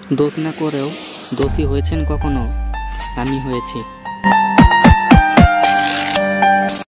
দোষ না করেও দোষী হয়েছেন কখনো? আমি হয়েছি।